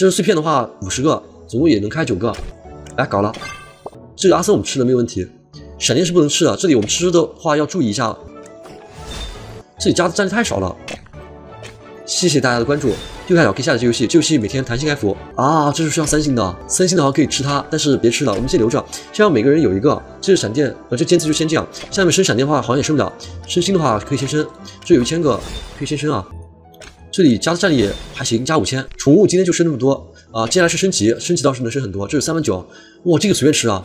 这是碎片的话50个，总共也能开9个。来搞了，这个阿森我们吃的没有问题，闪电是不能吃的。这里我们吃的话要注意一下，这里加的战力太少了。谢谢大家的关注，右下角可以下载这游戏，这游戏每天弹性开服啊，这是需要3星的，3星的话可以吃它，但是别吃了，我们先留着，先让每个人有一个。这是闪电，这尖刺就先这样。下面升闪电的话好像也升不了，升星的话可以先升，这有1000个可以先升啊。这里加的战力还行，加5000。宠物今天就升那么多啊，接下来是升级，升级倒是能升很多，这是39000，哇，这个随便吃啊。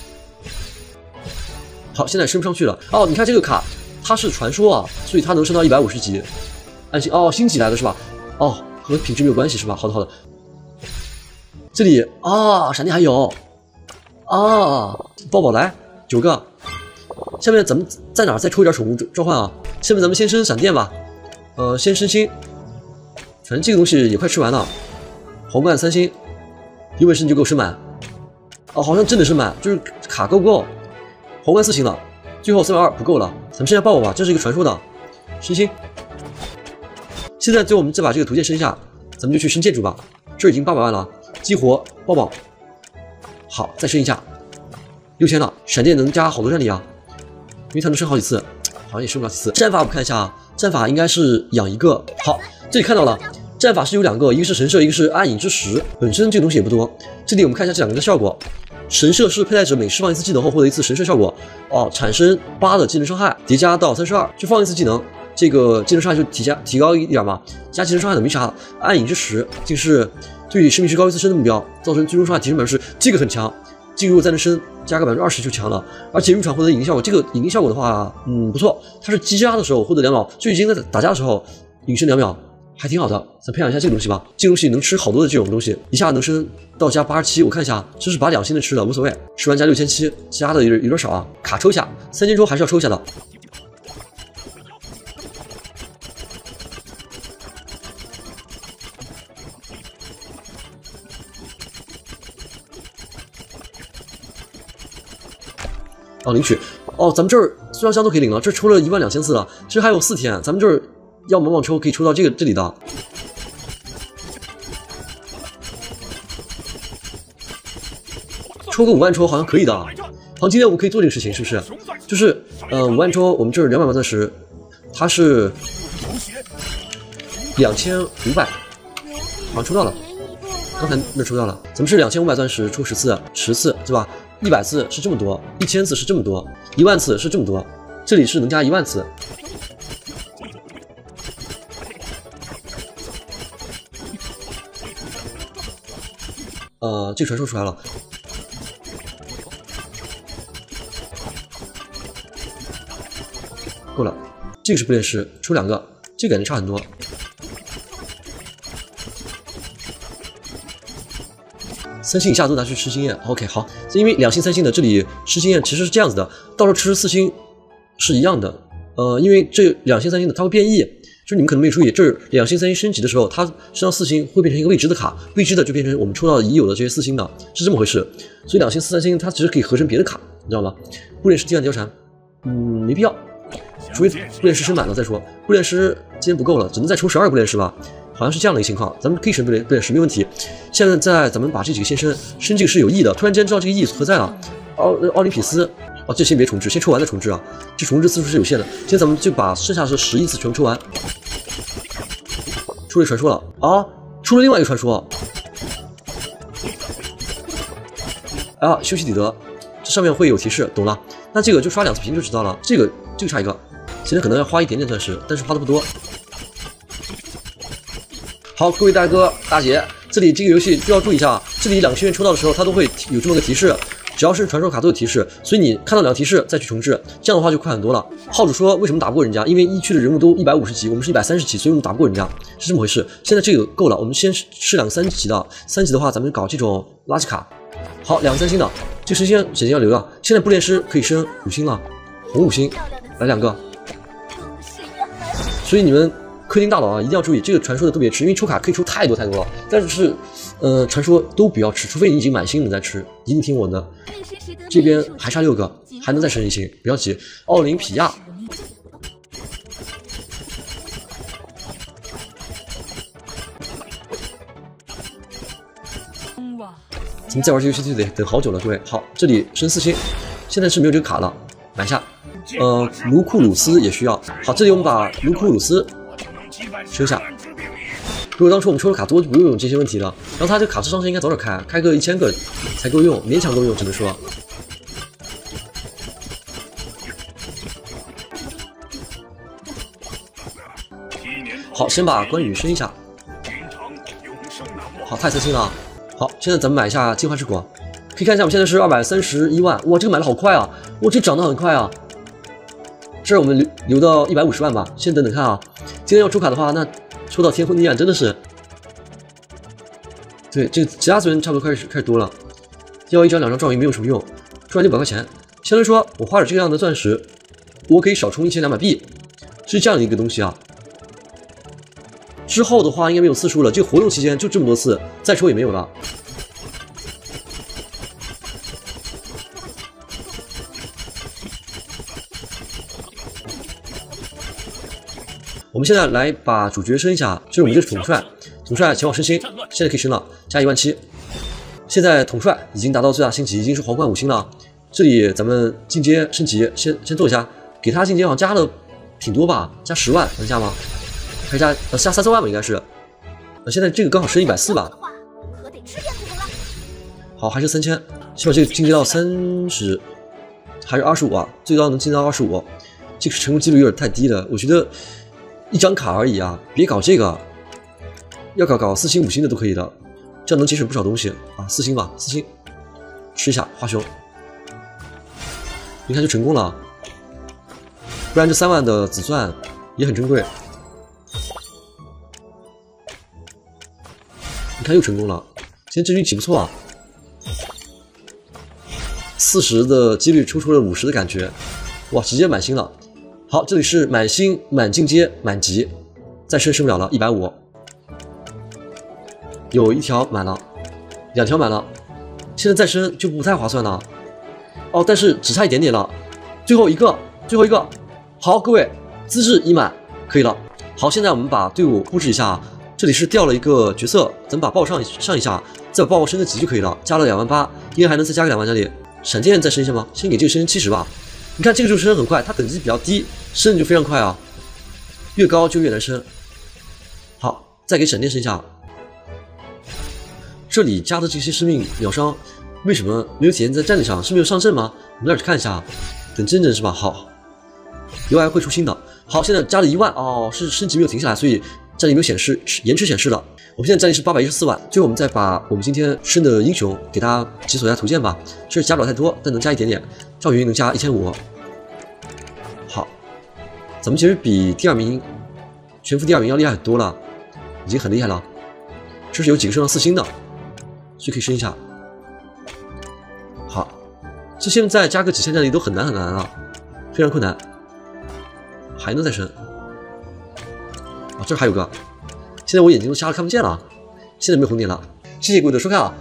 好，现在升不上去了哦，你看这个卡它是传说啊，所以它能升到150级。按星哦，星级来的是吧？哦，和品质没有关系是吧？好的好的。这里啊，闪电还有啊，抱抱来9个。下面咱们在哪儿再抽一点宠物召唤啊？下面咱们先升闪电吧，先升星，反正这个东西也快吃完了。皇冠3星，有本事你就给我升满。哦，好像真的升满，就是卡够不够？皇冠4星了，最后320不够了，咱们现在抱抱吧，这是一个传说的升星。现在最后我们再把这个图鉴升一下，咱们就去升建筑吧。这已经800万了，激活抱抱。好，再升一下，6000了。闪电能加好多战力啊，因为它能升好几次，好像也升不了几次。战法我们看一下啊，战法应该是养一个。好，这里看到了，战法是有2个，一个是神社，一个是暗影之石。本身这个东西也不多。这里我们看一下这2个的效果。神社是佩戴者每释放一次技能后获得1次神社效果，哦，产生8的技能伤害，叠加到32，就放1次技能。这个技能伤害就提高一点嘛，加技能伤害的没啥。暗影之石就是对生命值高1次升的目标，造成最终伤害提升10%，这个很强。这个如果再能升，加个20%就强了。而且入场获得引力效果，这个引力效果的话，不错，它是击杀的时候获得2秒，就已经在打架的时候隐身2秒，还挺好的。咱培养一下这个东西吧，这个东西能吃好多的这种东西，一下能升到加87。我看一下，这是把2星的吃了，无所谓，吃完加6700，加的有点少啊。卡抽一下，3件抽还是要抽一下的。哦，领取哦，咱们这儿虽然箱都可以领了，这抽了12000次了，其实还有4天，咱们这儿要猛抽可以抽到这里的。抽个5万抽好像可以的，好像今天我们可以做这个事情，是不是？就是5万抽，我们这儿200万钻石，它是2500，好像抽到了，刚才那抽到了，咱们是2500钻石抽10次，10次对吧？100次是这么多，1000次是这么多，1万次是这么多，这里是能加1万次。这个传说出来了，够了。这个是不炼石，抽2个，这个感觉差很多。3星以下都拿去吃经验 ，OK 好，因为2星3星的这里吃经验其实是这样子的，到时候吃4星是一样的，因为这2星3星的它会变异，就是你们可能没注意，这2星3星升级的时候，它升到4星会变成一个未知的卡，未知的就变成我们抽到已有的这些4星的，是这么回事，所以2星4、3星它其实可以合成别的卡，你知道吗？不炼石提案貂蝉，没必要，除非不炼石升满了再说，不炼石今天不够了，只能再抽12个不炼石吧。好像是这样的一个情况，咱们可以升不炼石没问题。现在咱们把这几个先升这个是有意的，突然间知道这个意义何在了。奥林匹斯，哦，这先别重置，先抽完再重置啊，这重置次数是有限的。现在咱们就把剩下是11次全部抽完。出了传说了啊，出了另外一个传说啊，修昔底德，这上面会有提示，懂了？那这个就刷2次屏就知道了。这个差一个，现在可能要花一点点钻石，但是花的不多。好，各位大哥大姐，这里这个游戏需要注意一下，这里2个学员抽到的时候，它都会有这么个提示，只要是传说卡都有提示，所以你看到2个提示再去重置，这样的话就快很多了。号主说为什么打不过人家？因为1区的人物都150级，我们是130级，所以我们打不过人家，是这么回事。现在这个够了，我们先吃2个3级的，3级的话咱们搞这种垃圾卡。好，2个3星的，这神仙显然要留了。现在不炼师可以升5星了，红5星，来2个。所以你们氪金大佬啊，一定要注意这个传说的都别吃，因为抽卡可以抽太多了。但是，传说都不要吃，除非你已经满星了再吃，一定听我的。这边还差6个，还能再升1星，不要急。奥林匹亚， 咱们再玩这游戏就得等好久了，各位。好，这里升4星，现在是没有这个卡了，买下。卢库鲁斯也需要。好，这里我们把卢库鲁斯升下。如果当初我们抽的卡多，就不用有这些问题了。然后他这个卡智商是应该早点开个1000个才够用，勉强够用，只能说。好，先把关羽升一下。好，太刺激了。好，现在咱们买一下进化之果，可以看一下我们现在是231万，哇，这个买的好快啊！哇，这涨得很快啊！这儿我们留到150万吧，先等等看啊。今天要抽卡的话，那抽到天昏地暗真的是，对，这个其他资源差不多开始多了，要1张2张状元没有什么用，赚600块钱，相当于说我花了这个样的钻石，我可以少充1200币，是这样的一个东西啊。之后的话应该没有次数了，这个活动期间就这么多次，再抽也没有了。我们现在来把主角升一下，就是我们这是统帅，统帅前往升星，现在可以升了，加17000。现在统帅已经达到最大星级，已经是皇冠5星了。这里咱们进阶升级，先做一下，给他进阶好像加了挺多吧，加10万能加吗？还加加3-4万吧，应该是。现在这个刚好升140吧。好，还是3000，先把这个进阶到30，还是25啊？最高能进到25，这个成功几率有点太低了，我觉得1张卡而已啊，别搞这个，要搞4星5星的都可以的，这样能节省不少东西啊。4星吧，4星，吃一下花熊，你看就成功了，不然这3万的紫钻也很珍贵。你看又成功了，今天这运气不错啊，40的几率抽出了50的感觉，哇，直接满星了。好，这里是满星、满进阶、满级，再升不了了，150。有1条满了，2条满了，现在再升就不太划算了。哦，但是只差一点点了，最后一个。好，各位，资质已满，可以了。好，现在我们把队伍布置一下。这里是掉了一个角色，咱们把豹上一下，再把豹升个级就可以了，加了28000，应该还能再加个2万这里。闪电再升一下吗？先给这个升70吧。你看这个就升很快，它等级比较低，升就非常快啊，越高就越难升。好，再给闪电升一下。这里加的这些生命秒伤，为什么没有体现在战力上？是没有上阵吗？我们那儿去看一下，等真人是吧？好，由来会出新的。好，现在加了1万哦，是升级没有停下来，所以战力没有显示，延迟显示了。我们现在战力是814万。最后我们再把我们今天升的英雄给大家解锁一下图鉴吧。这加不了太多，但能加一点点。赵云能加1500。好，咱们其实比第2名，全服第2名要厉害很多了，已经很厉害了。这是有几个升到4星的，所以可以升一下。好，这现在加个几千战力都很难了，非常困难。还能再升。这还有个，现在我眼睛都瞎了，看不见了。现在没有红点了。谢谢各位的收看啊！